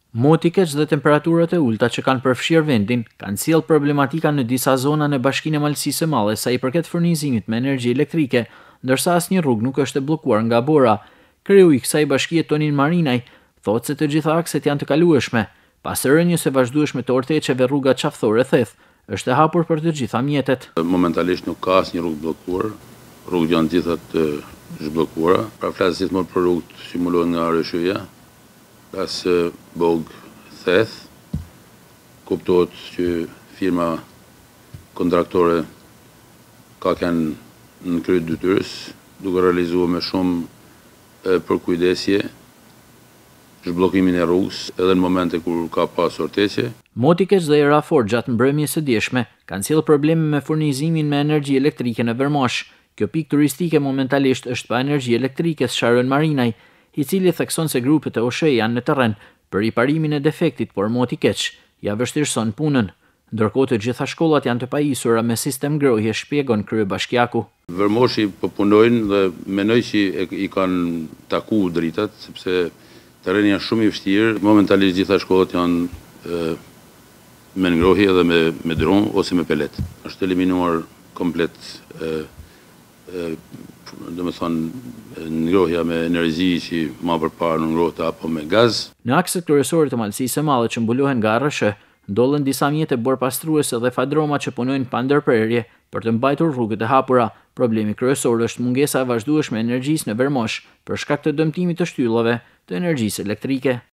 Moti keq dhe temperaturat e ulta që kanë përfshirë vendin kanë sjellë problematika në disa zona në Bashkinë e Malësisë së Madhe sa i përket furnizimit me energji elektrike, ndërsa asnjë rrugë nuk është e bllokuar nga bora. Kreu I kësaj bashkie Tonin Marinaj thotë se të gjitha akset janë të kalueshme, pas rënjes së vazhdueshme të orteqeve rruga qaftësore theth është e hapur për të gjitha mjetet. Momentalisht nuk ka asnjë rrugë bllokuar, rrugët janë gjitha të zhbllokuara. Pra flas gjithmonë për rrugët që simulohen nga RTSH, pas bog theth, kuptohet që firma kontraktore ka kanë në krye detyrës, duke realizuar me shumë përkujdesje zhbllokimin e rrugës edhe në momente kur ka pas orteqe. Moti keq dhe era fort gjatë mbrëmjes së dieshme kanë sjellë probleme me furnizimin me energji elektrike në Vermosh. Kjo pikë turistike momentalisht është pa energji elektrike së Marinaj, I cili thekson se grupet e OSHE janë në terren për riparimin e defektit, por moti keq ja vështirëson punën. Ndërkohë të gjitha shkollat janë të pajisura me sistem ngrohje, shpjegon kryebashkiaku. Vermoshi po punojnë dhe mendoj që I kanë taku dritat, sepse terreni janë shumë I vështirë. Momentalisht gjitha shkollat janë me ngrohje dhe me dron ose me pelet. Është eliminuar komplet ngrohja me energji që ma përpara në ngrohte apo me gaz. Në akset kryesore të Malësisë së Madhe që mbulohen nga RTSH, ndollen disa mjete borpastruese dhe fadroma që punojnë pa ndërprerje për të mbajtur rrugët e hapura. Problemi kryesor është mungesa e vazhdueshme e energjisë në Vermosh për shkak të dëmtimit të shtyllave të energjisë elektrike.